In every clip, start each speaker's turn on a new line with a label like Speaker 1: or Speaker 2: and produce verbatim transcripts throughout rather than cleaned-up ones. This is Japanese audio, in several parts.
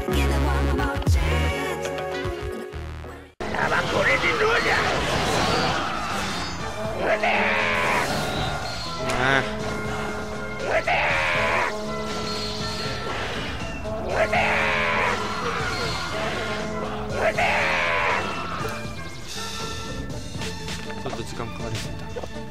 Speaker 1: あばこれでどうじゃ。うね
Speaker 2: あ
Speaker 1: うねうねうね。
Speaker 2: ちょっと時間かかりすぎた。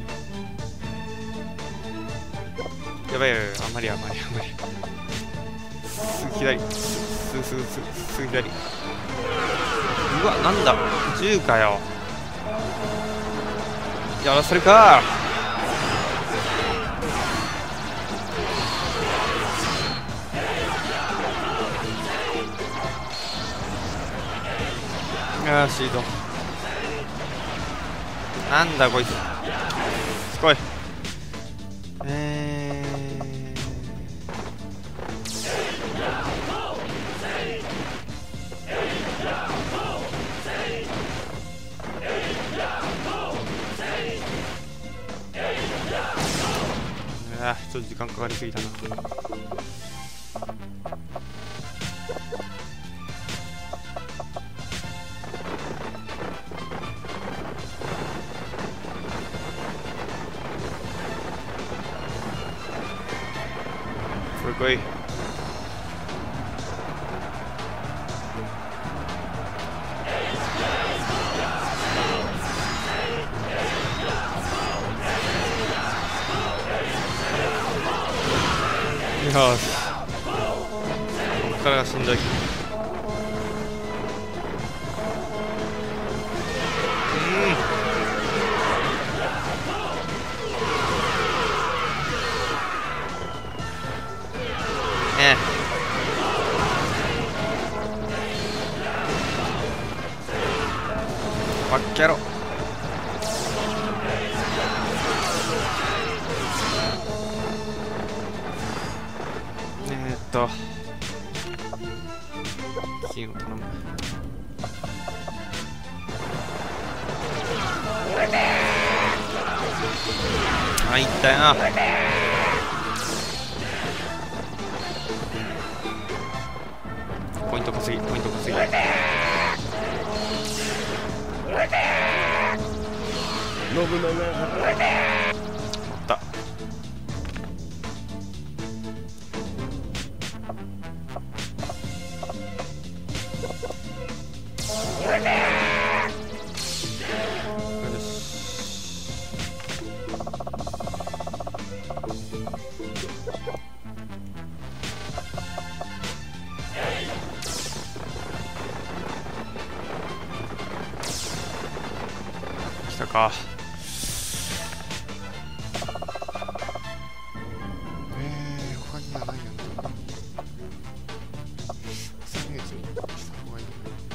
Speaker 2: やばいやばい、あんまりあんまりあんまり。すぐ左、すぐすぐすぐすぐ左。うわ、なんだ、銃かよ。やらせるか。よし、いいぞ。なんだこいつ。すごい。えー、あーちょっと時間かかりすぎたな。これこい。よし、ここからがしんどい。ねえ、バッキャロ。えーっと金を頼む。あ、いったよな。ポイント稼ぎ、ポイント稼ぎ。
Speaker 1: 信長。
Speaker 2: った。来たか。えー、他にはないやんだ。サメージした方がいい。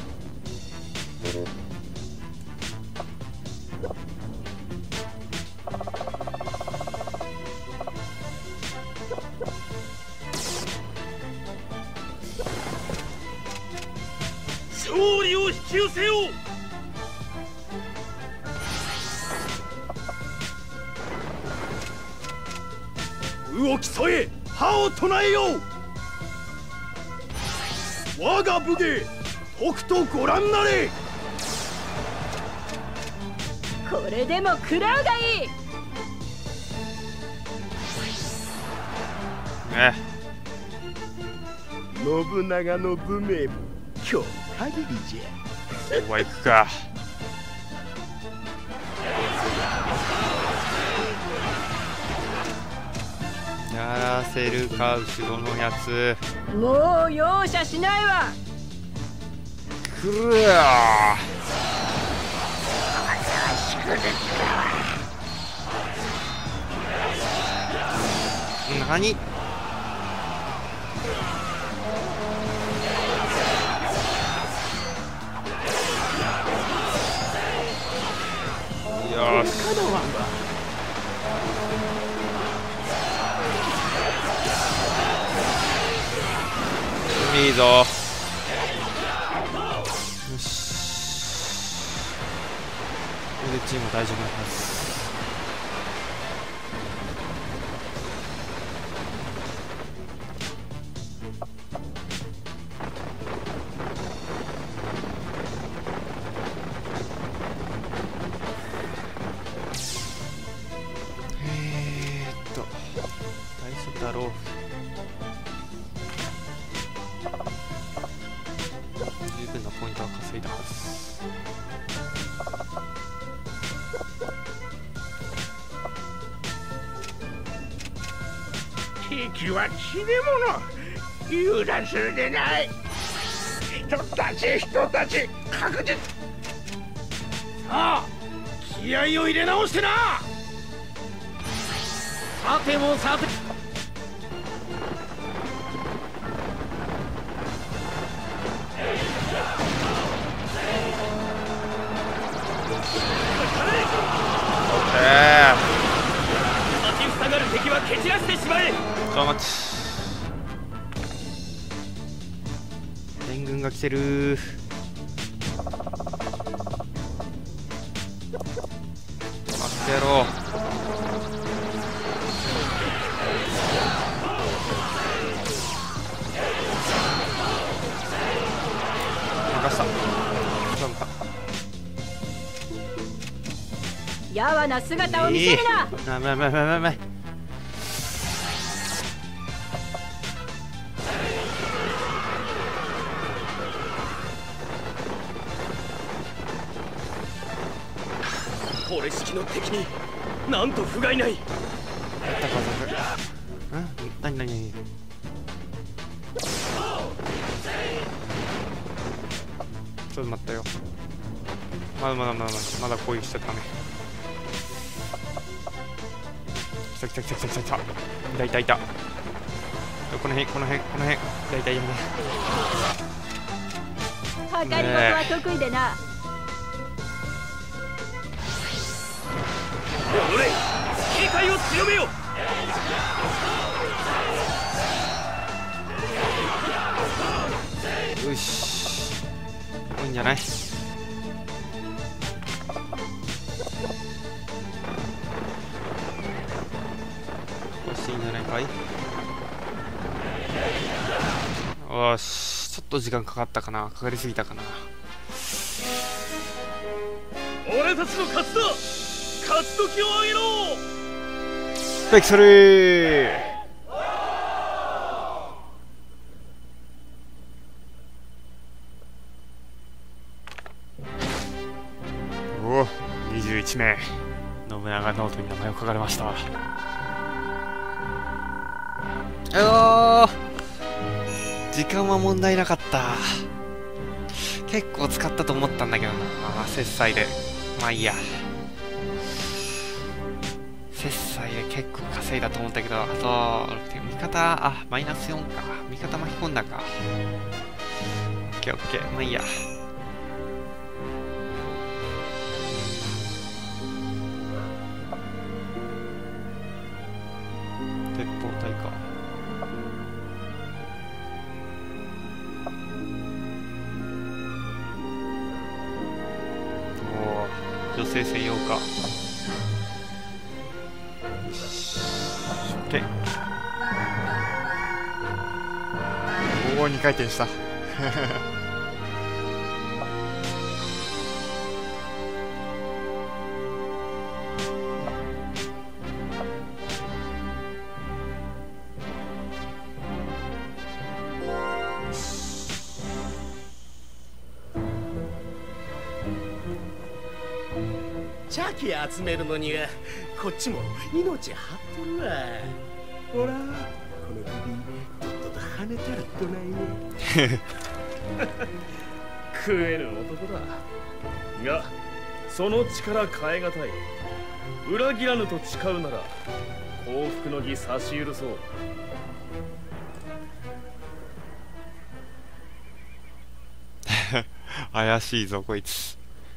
Speaker 1: 勝利を引き寄せよう。動き添え、歯を唱えよう。我が武芸、とくとご覧なれ。
Speaker 3: これでも食らうがいい。
Speaker 2: ね、
Speaker 1: 信長の武名も今日限りじゃ。
Speaker 2: ここは行くか。やらせるか、後ろのやつ。
Speaker 3: もう容赦しないわ。
Speaker 2: くるやー。なに。よし。いいぞ。よし。これでチーム大丈夫なはず。
Speaker 1: 敵は血でもの。油断するでない。人たち人たち確実。さあ気合を入れ直してな。さてもさて。
Speaker 2: え
Speaker 1: 立ちふさがる敵は蹴散らしてしまえ。
Speaker 2: ー、ちょっと待ち。援軍が来てる。待ってやろう。任した。大丈夫か。
Speaker 3: やわな姿を見せるな。
Speaker 2: なめめめめめ。
Speaker 1: 俺式の敵になんと不甲斐ない。
Speaker 2: うん、なになになに。ちょっと待ったよ。まだまだまだまだまだ攻撃しちゃダメ。来た来た来た来た来た来た。いたいたいた。この辺この辺この辺。いたいたいた。
Speaker 3: 破壊事は得意でな。
Speaker 1: おれ警戒を強めよ。
Speaker 2: よし。いいんじゃない。いいんじゃないかい。よし、ちょっと時間かかったかな。かかりすぎたかな。
Speaker 1: 俺たちの勝ちだ。勝ち時を上げろ。
Speaker 2: ベクトリー。おお、にじゅういちめい信長ノートに名前を書かれました。うおー、時間は問題なかった。結構使ったと思ったんだけどな。まあ節災でまあいいや。節災で結構稼いだと思ったけど、あと味方、あマイナスよんか。味方巻き込んだか。オッケーオッケー、まあいいや。鉄砲隊か。女性専用か。よし、OK。おお、にかい転した。
Speaker 1: 茶器集めるのにはこっちも命張っとるわ。ほらこの首とっとと跳ねたらどないね。食えぬ男だがその力変えがたい。裏切らぬと誓うなら幸福の儀差し許そう。
Speaker 2: 怪しいぞこいつ。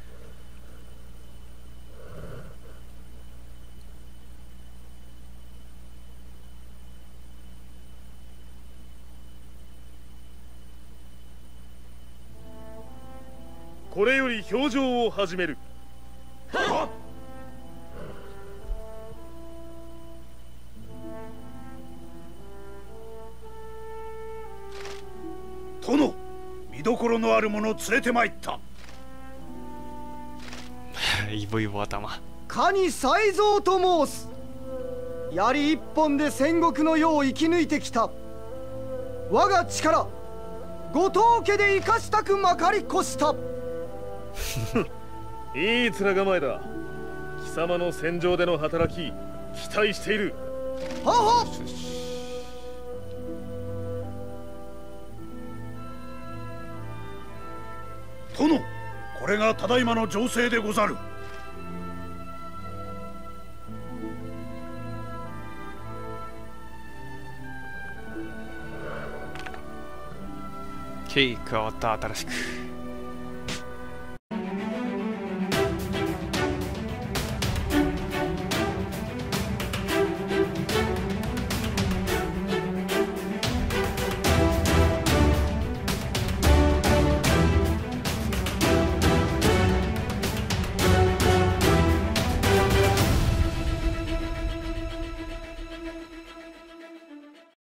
Speaker 1: これより表情を始める。はっ。
Speaker 4: 殿、見どころのある者を連れてまいった。
Speaker 2: イボイボ頭。
Speaker 5: 蟹才蔵と申す。槍一本で戦国の世を生き抜いてきた我が力、後藤家で生かしたくまかり越した。
Speaker 1: いい面構えだ。貴様の戦場での働き期待している。
Speaker 5: はは。
Speaker 4: 殿、これがただいまの情勢でござる。
Speaker 2: ケイク変わった新しく。